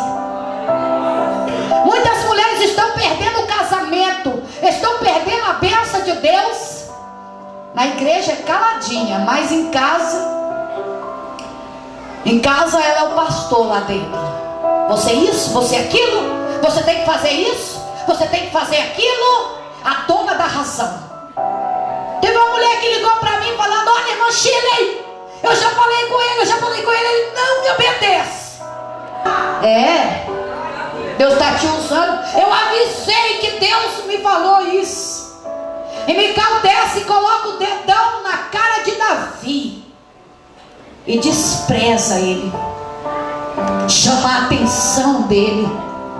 Muitas mulheres estão perdendo o casamento, estão perdendo a bênção de Deus. Na igreja é caladinha, mas em casa, em casa ela é o pastor lá dentro. Você isso, você aquilo, você tem que fazer isso, você tem que fazer aquilo. A dona da razão. Teve uma mulher que ligou para mim falando: olha, irmã Shirley, eu já falei com ele, eu já falei com ele, ele não me obedece. É, Deus está te usando. Eu avisei que Deus me falou isso. E Mical desce e coloca o dedão na cara de Davi e despreza ele, chama a atenção dele,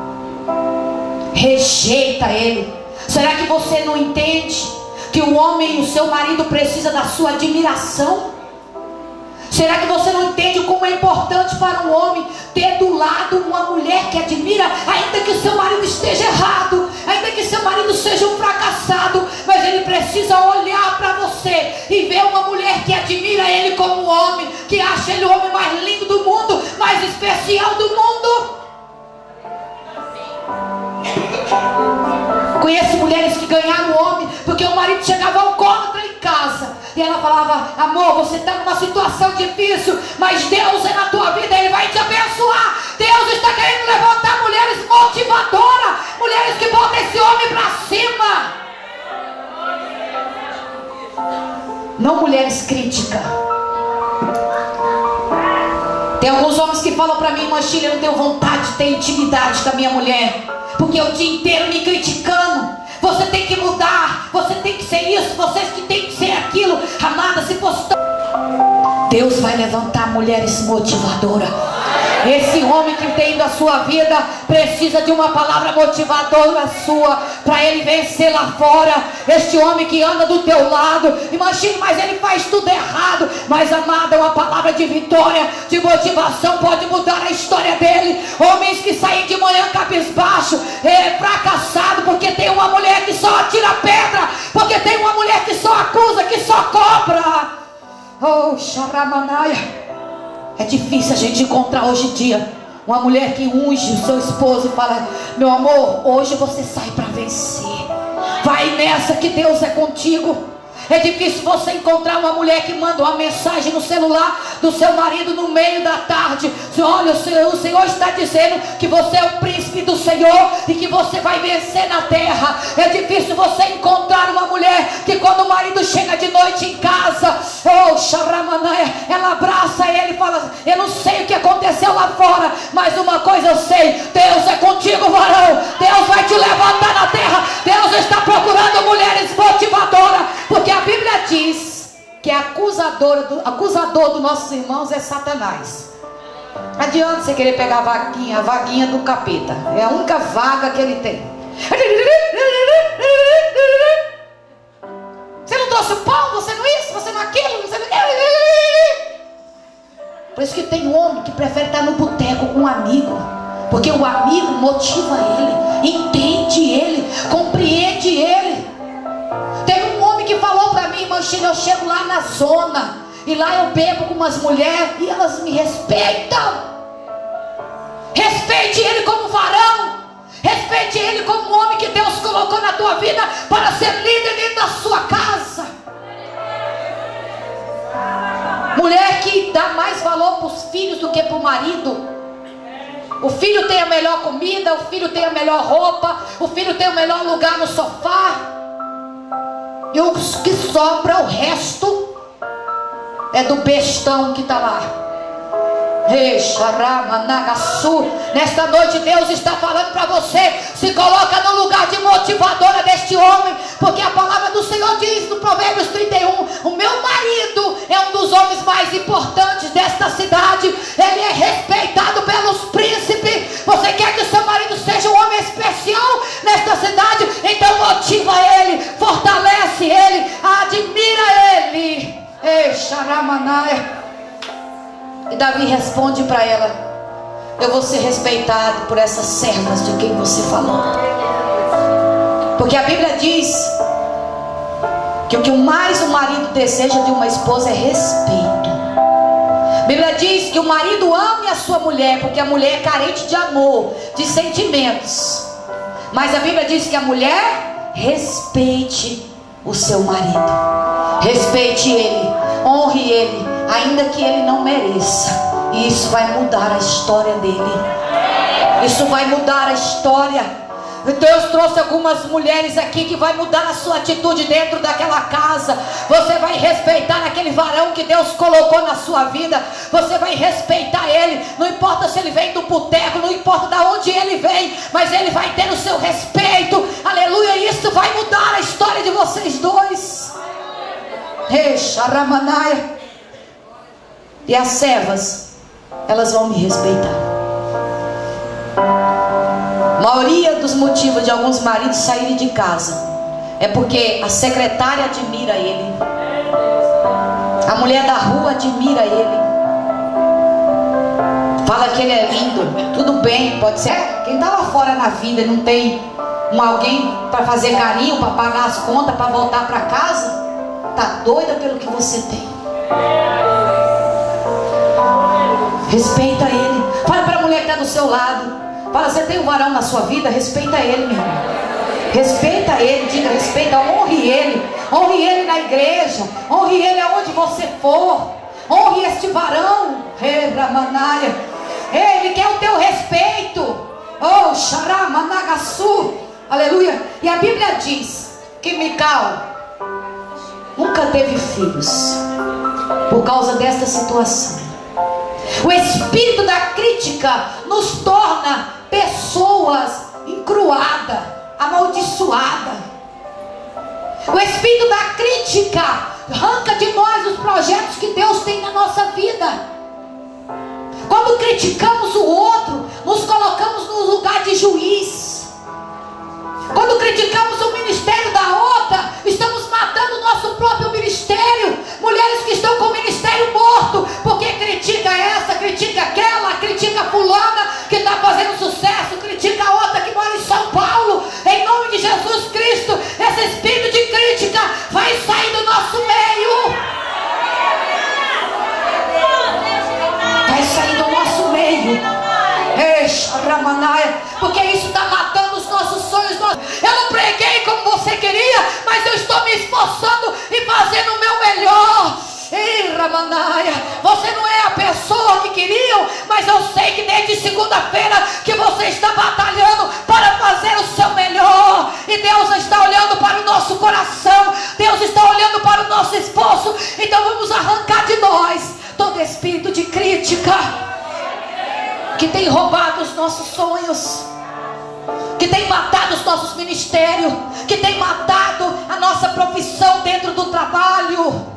rejeita ele. Será que você não entende que o homem e o seu marido precisa da sua admiração? Será que você não entende como é importante para um homem ter do lado uma mulher que admira, ainda que seu marido esteja errado, ainda que seu marido seja um fracassado, mas ele precisa olhar para você e ver uma mulher que admira ele como um homem, que acha ele o homem mais lindo do mundo, mais especial do mundo. Conheço mulheres que ganharam o homem porque o marido chegava alcoólatra em casa e ela falava: amor, você está numa situação difícil, mas Deus é na tua vida, Ele vai te abençoar. Deus está querendo levantar mulheres motivadoras, mulheres que botam esse homem para cima, não mulheres críticas. Tem alguns homens que falam para mim: irmã Chile, eu não tenho vontade de ter intimidade com a minha mulher, porque o dia inteiro me criticando. Você tem que mudar, você tem que ser isso, você que tem que ser aquilo. Amada, se fosse... Deus vai levantar mulheres motivadoras. Esse homem que tem da sua vida precisa de uma palavra motivadora sua, para ele vencer lá fora. Este homem que anda do teu lado, imagine, mas ele faz tudo errado, mas amada, uma palavra de vitória, de motivação pode mudar a história dele. Homens que saem de manhã cabisbaixo, é, fracassado, porque tem uma mulher que só atira pedra, porque tem uma mulher que só acusa, que só cobra. Oh, Xaramanaia. É difícil a gente encontrar hoje em dia uma mulher que unge o seu esposo e fala: meu amor, hoje você sai para vencer, vai nessa que Deus é contigo. É difícil você encontrar uma mulher que manda uma mensagem no celular do seu marido no meio da tarde: olha, o Senhor, o Senhor está dizendo que você é o príncipe do Senhor e que você vai vencer na terra. É difícil você encontrar uma mulher que, quando o marido chega de noite em casa, oh, Xaramanaia, ela abraça ele e fala: eu não sei o que aconteceu lá fora, mas uma coisa eu sei, Deus é contigo, varão. Deus vai te levantar na terra, acusador do, acusador dos nossos irmãos é Satanás. Não adianta você querer pegar a vaguinha, a vaguinha do capeta. É a única vaga que ele tem. Você não trouxe o pão, você não isso, você não aquilo, você não... Por isso que tem homem que prefere estar no boteco com um amigo, porque o amigo motiva ele, entende ele, compreende ele. Teve um homem que falou para mim, irmã Sheila, eu chego lá na zona e lá eu bebo com umas mulheres e elas me respeitam. Respeite ele como varão, respeite ele como homem que Deus colocou na tua vida para ser líder dentro da sua casa. Mulher que dá mais valor para os filhos do que para o marido. O filho tem a melhor comida, o filho tem a melhor roupa, o filho tem o melhor lugar no sofá, e o que sobra, o resto é do bestão que está lá. Nesta noite Deus está falando para você: se coloca no lugar de motivadora deste homem, porque a palavra do Senhor diz no Provérbios trinta e um: o meu marido é um dos homens mais importantes desta cidade, ele é respeitado pelos príncipes. Você quer que o seu marido seja um homem especial nesta cidade? Então motiva ele, fortalece ele, admira ele. Ei, Xaramanai. E Davi responde para ela: eu vou ser respeitado por essas servas de quem você falou. Porque a Bíblia diz que o que mais o marido deseja de uma esposa é respeito. A Bíblia diz que o marido ame a sua mulher, porque a mulher é carente de amor, de sentimentos. Mas a Bíblia diz que a mulher respeite o seu marido, respeite ele, honre ele, ainda que ele não mereça. E isso vai mudar a história dele. Isso vai mudar a história. Deus trouxe algumas mulheres aqui que vai mudar a sua atitude dentro daquela casa. Você vai respeitar aquele varão que Deus colocou na sua vida. Você vai respeitar ele. Não importa se ele vem do boteco, não importa de onde ele vem, mas ele vai ter o seu respeito. Aleluia. E isso vai mudar a história de vocês dois. Ramanaia. E as servas, elas vão me respeitar. A maioria dos motivos de alguns maridos saírem de casa é porque a secretária admira ele, a mulher da rua admira ele, fala que ele é lindo. Tudo bem, pode ser. Quem está lá fora na vida e não tem um alguém para fazer carinho, para pagar as contas, para voltar para casa, tá doida pelo que você tem. Respeita ele. Fala para a mulher que está do seu lado. Fala: você tem um varão na sua vida? Respeita ele, meu irmão. Respeita ele, diga respeita, honre ele. Honre ele na igreja. Honre ele aonde você for. Honre este varão. Ele quer o teu respeito. Oh, Xaramanagaçu. Aleluia. E a Bíblia diz que Mical nunca teve filhos por causa desta situação. O espírito da crítica nos torna pessoas encruadas, amaldiçoadas. O espírito da crítica arranca de nós os projetos que Deus tem na nossa vida. Quando criticamos o outro, nos colocamos no lugar de juiz. Quando criticamos o ministério da outra, estamos matando o nosso próprio ministério. Mulheres que estão com o ministério morto, porque critica essa, critica aquela, critica fulana que está fazendo sucesso, critica a outra que mora em São Paulo. Em nome de Jesus Cristo, esse espírito de crítica vai sair do nosso meio. Vai sair do nosso meio. Porque isso está matando os nossos sonhos. Eu não preguei como você queria, mas eu estou me esforçando e fazendo o meu melhor. Ei, Ramanaia, você não é a pessoa que queriam, mas eu sei que desde segunda-feira que você está batalhando para fazer o seu melhor. E Deus está olhando para o nosso coração, Deus está olhando para o nosso esforço. Então vamos arrancar de nós todo espírito de crítica que tem roubado os nossos sonhos, que tem matado os nossos ministérios, que tem matado a nossa profissão dentro do trabalho.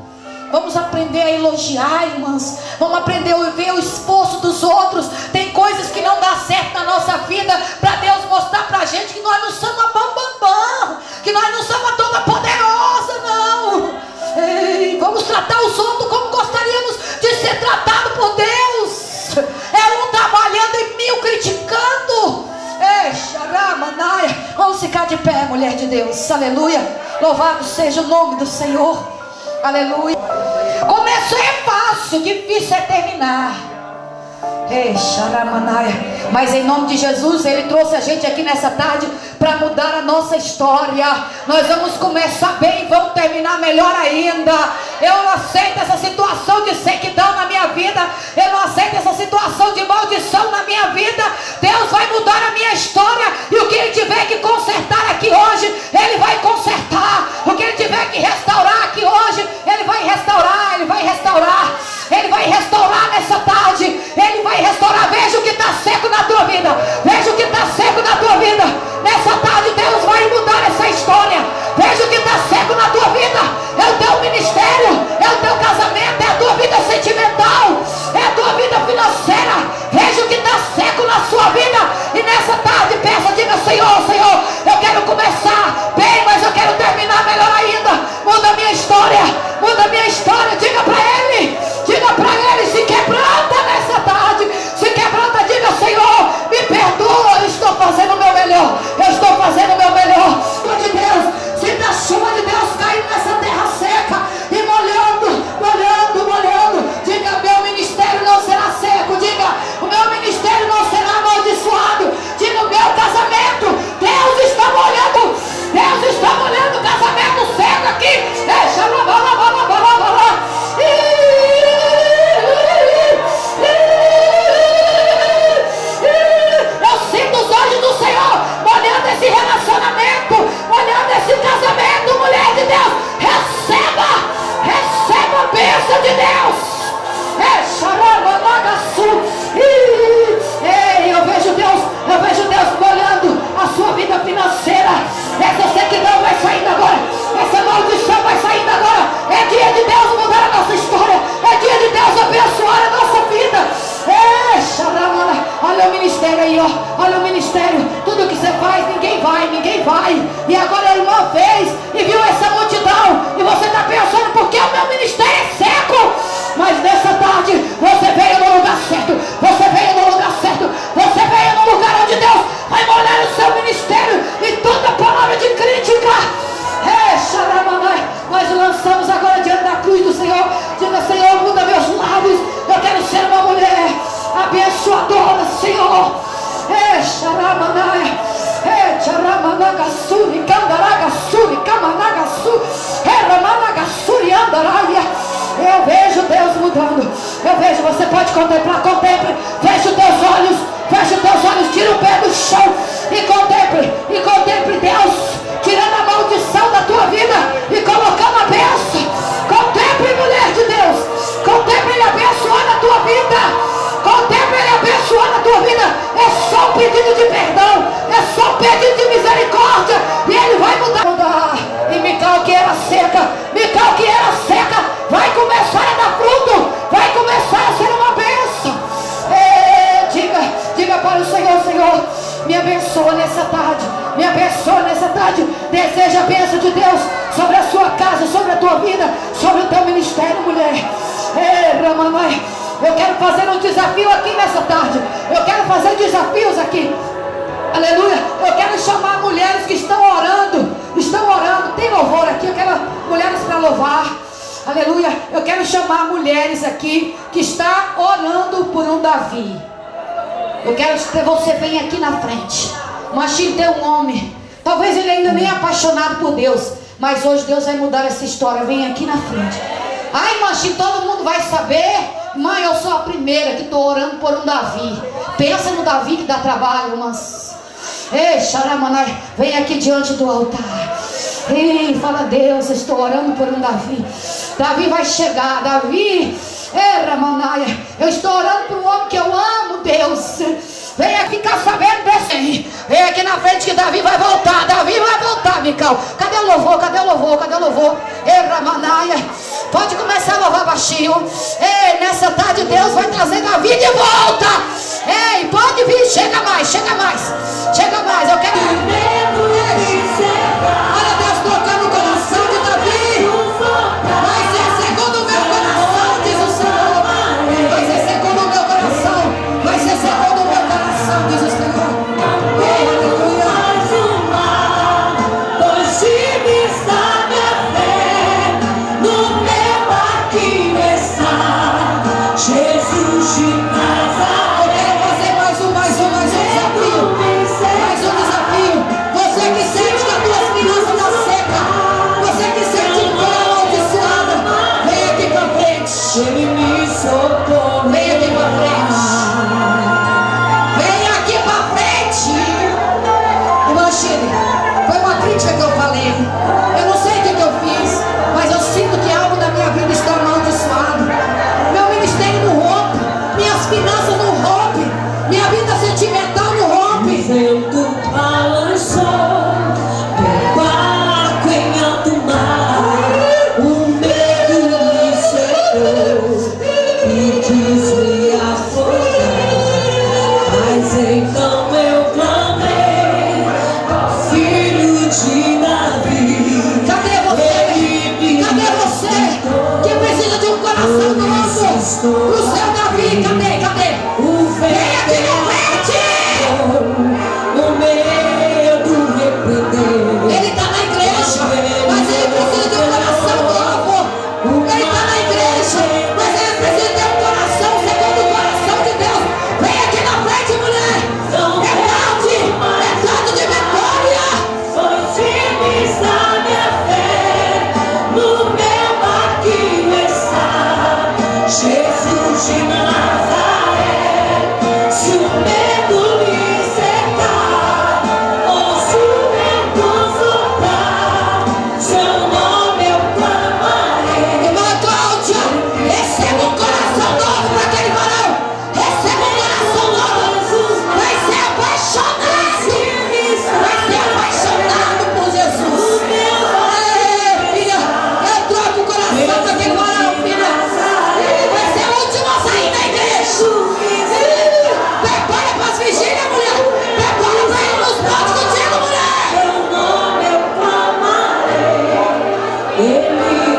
Vamos aprender a elogiar, irmãs. Vamos aprender a ver o esforço dos outros. Tem coisas que não dá certo na nossa vida, para Deus mostrar para a gente que nós não somos a bam, bam, bam, que nós não somos a toda poderosa, não. Ei, vamos tratar os outros como gostaríamos de ser tratados por Deus. É um trabalhando e mil criticando. Ei, xaramanaia. Vamos ficar de pé, mulher de Deus. Aleluia. Louvado seja o nome do Senhor. Aleluia. Começo é fácil, difícil é terminar. Ei, xaramanaia. Mas em nome de Jesus, Ele trouxe a gente aqui nessa tarde para mudar a nossa história. Nós vamos começar bem, vamos terminar melhor ainda. Eu não aceito essa situação de sequidão na minha vida. Eu não aceito essa situação de maldição na minha vida. Deus vai mudar a minha história. E o que Ele tiver que consertar aqui hoje, Ele vai consertar. O que Ele tiver que restaurar aqui hoje, Ele vai restaurar. Ele vai restaurar. Ele vai restaurar nessa tarde. Ele vai restaurar. Veja o que está seco na tua vida. Veja o que está seco na tua vida. Nessa tarde Deus vai mudar essa história. Veja o que está seco na tua vida. É o teu ministério, é o teu casamento, é a tua vida sentimental, é a tua vida financeira. Veja o que está seco na sua vida. E nessa tarde peça, diga: Senhor, Senhor, eu quero começar bem, mas eu quero terminar melhor ainda. Muda a minha história, muda a minha história. Diga para Ele, diga para Ele, se quebranta nessa tarde. Se quebranta, diga: Senhor, me perdoa, eu estou fazendo o meu melhor. Eu estou fazendo o meu melhor. De Deus, sinta a chuva de Deus caindo nessa terra seca e molhando, molhando, molhando. Diga: meu ministério não será seco. Diga: o meu ministério não será amaldiçoado. Diga: o meu casamento, Deus está molhando. Deus está molhando o casamento seco aqui. Deixa lá, lá, lá, lá, lá, lá, lá, lá. Eu sinto os olhos do Senhor molhando esse relacionamento, molhando esse casamento. Mulher de Deus, receba, receba a bênção de Deus. Ei, eu vejo Deus, eu vejo Deus molhando a sua vida financeira. Essa sequidão vai saindo agora, essa maldição vai saindo agora. É dia de Deus mudar a nossa história, é dia de Deus abençoar a nossa vida. É, xaramana. Olha o ministério aí, ó. Olha o ministério. Tudo que você faz, ninguém vai, ninguém vai. E agora a irmã fez e viu essa multidão. E você está pensando: por que o meu ministério é seco? Mas nessa tarde você veio no lugar certo. Você veio no lugar certo. Você veio no lugar onde Deus vai molhar o seu ministério. E toda palavra de crítica, é, xaramana, nós lançamos agora diante da cruz do Senhor. Diga: Senhor, muda meus lábios. Eu quero ser uma mulher abençoadora, Senhor. É, xaramanaia. É, xaramanagasuri, candaragasuri, camanagasu, eramanagassuri, andaraia. Eu vejo Deus mudando. Eu vejo, você pode contemplar, contemple. Feche os teus olhos, feche os teus olhos, tira o pé do chão e contemple, e contemple Deus tirando a maldição da tua vida e colocando a bênção. Contemple, mulher de Deus, contemple Ele abençoando a tua vida. Contemple Ele abençoando a tua vida. É só um pedido de perdão, é só um pedido de misericórdia, e Ele vai mudar. E Mical, que era seca, Mical, que era seca, vai começar a dar fruto, vai começar a ser uma bênção. É, diga, diga para o Senhor: Senhor, me abençoa nessa tarde, me abençoa nessa tarde. Deseja a bênção de Deus sobre a sua casa, sobre a tua vida, sobre o teu ministério, mulher. É, Ramanai, eu quero fazer um desafio aqui nessa tarde. Eu quero fazer desafios aqui. Aleluia. Eu quero chamar mulheres que estão orando. Estão orando. Tem louvor aqui. Eu quero mulheres para louvar. Aleluia. Eu quero chamar mulheres aqui que estão orando por um Davi. Eu quero que você venha aqui na frente. Machinho tem um homem. Talvez ele ainda nem é apaixonado por Deus, mas hoje Deus vai mudar essa história. Vem aqui na frente. Ai, Machinho, todo mundo vai saber. Mãe, eu sou a primeira que estou orando por um Davi. Pensa no Davi que dá trabalho, mas... Ei, xaramanai, vem aqui diante do altar. Ei, fala: Deus, eu estou orando por um Davi. Davi vai chegar, Davi. Ei, Ramanaia, eu estou orando por um homem que eu amo, Deus. Venha ficar sabendo desse. Vem aqui na frente que Davi vai voltar. Davi vai voltar. Mical. Cadê o louvor? Cadê o louvor? Cadê o louvor? Ei, Ramanaia. Pode começar a louvar baixinho. Ei, nessa tarde Deus vai trazendo a vida de volta. Ei, pode vir. Chega mais, chega mais. Chega mais. Eu quero... Olha Deus tocando o coração de Davi. Vai ser segundo o meu coração, diz o Senhor. Vai ser segundo o meu coração. Vai ser segundo o meu coração, diz o Senhor. Ei, aleluia. Jesus de Nazaré. Eu quero fazer mais um, mais um, mais um desafio. Mais um desafio. Você que sente que a tua criança está seca, você que sente que foi amaldiçoada, vem aqui pra frente. Ele me socorreu. Vem aqui pra frente. Vem aqui pra frente. Irmã Chile, foi uma crítica que eu falei. Eu não sei o que, que eu fiz, mas eu sinto que algo na minha vida está amaldiçoado. Meu ministério não rompe, minhas finanças não rompem, minha vida sentimental não rompe. Vento balançou, barco em alto mar, o medo me cercou e quis me afogar. Mas então eu clamei ao filho de Davi. Cadê você? Cadê você que precisa de um coração novo? Pro seu Davi, cadê? Cadê? Vem aqui na frente! O medo repreendeu. Ele está na igreja, mas ele precisa de um coração novo. Ele está na igreja, mas ele precisa de um coração segundo o coração de Deus. Vem aqui na frente, mulher. É tarde, é tarde de vitória. Firme está minha fé, no meu barquinho está Jesus de Nazaré. Se o medo me cercar, ou se o vento soprar, seu nome eu clamarei. Irmã Cláudia, receba um coração novo para aquele varão. Receba um coração novo. Vai ser apaixonado. Vai ser apaixonado por Jesus. Ei, filha, eu troco o coração daquele varão, filha. Vai ser a última a sair da igreja. Prepara para as vigílias, mulher. Prepara para ir nos pontos contigo, mulher. Seu nome eu clamarei, Ele me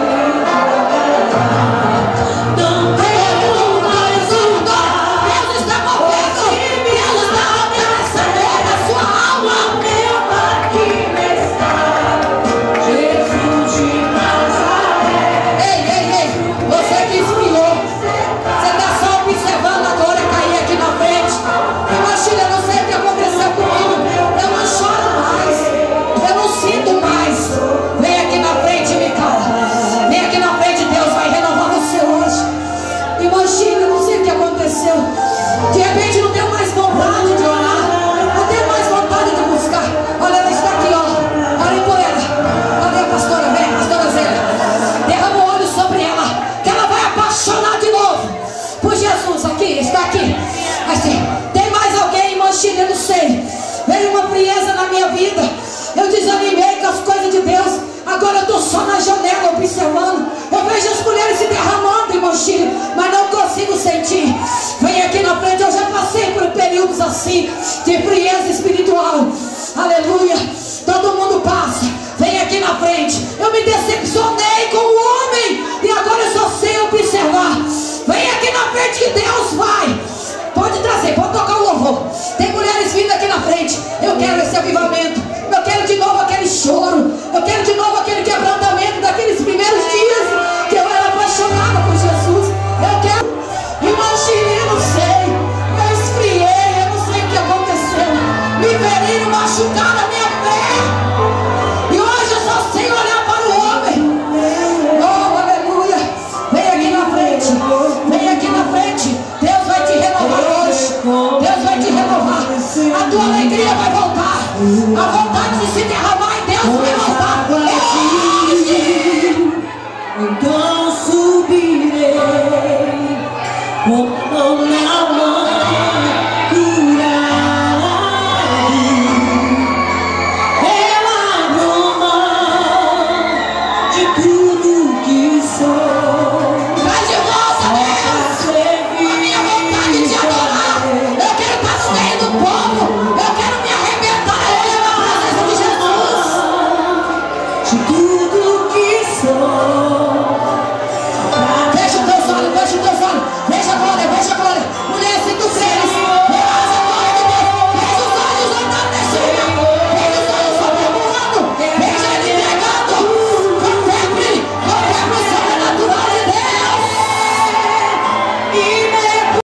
ouvirá. Não tenho mais lugar. Deus está movendo. Deus está rompendo essa dor da sua alma. Meu barquinho está Jesus de Nazaré. Ei, ei, ei, você que espiou, você está só observando a glória cair aqui na frente. Imagina, eu não sei o que aconteceu comigo. Eu não choro mais, eu não sinto mais. Vem aqui na frente, Mical. Vem aqui na frente, Deus vai renovar você hoje. Imagina, eu não sei o que aconteceu. De repente não deu mais vontade de orar, não deu mais vontade de buscar. Olha, ela está aqui, ó. Olhem por ela. Cadê a pastora? Vem, a pastora Zélia. Derrama o olho sobre ela, que ela vai apaixonar de novo por Jesus. Aqui, está aqui. Assim, tem mais alguém, Manchina? Eu não sei. Veio uma frieza na minha vida. Eu desanimei com as coisas de Deus. Agora eu estou só na janela observando. Eu vejo as mulheres se derramando em Manchina, mas não consigo sentir. Vem aqui na frente. Eu já passei por períodos assim de frieza espiritual. Aleluia. Todo mundo passa. Vem aqui na frente. Eu me decepcionei com o homem e agora eu só sei observar. Vem aqui na frente que Deus vai. Pode trazer, pode tocar o louvor. Tem mulheres vindo aqui na frente. Eu quero esse avivamento. Eu quero de novo aquele choro. Eu quero de novo aquele quebrantamento daqueles primeiros dias que eu era apaixonada por Jesus. Eu quero. Imagine, eu não sei. Eu esfriei, eu não sei o que aconteceu. Me feriram, machucaram a minha fé. E hoje eu só sei olhar para o homem. Oh, aleluia. Vem aqui na frente. Vem aqui na frente. Deus vai te renovar hoje. Deus vai te renovar. A tua alegria vai voltar. A vontade de se derramar em Deus vai voltar.